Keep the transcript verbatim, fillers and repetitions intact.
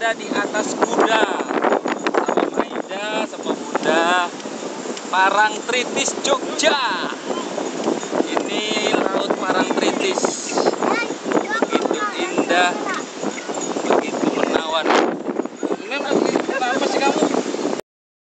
berada di atas kuda sama Maida sama Bunda Parangtritis Jogja.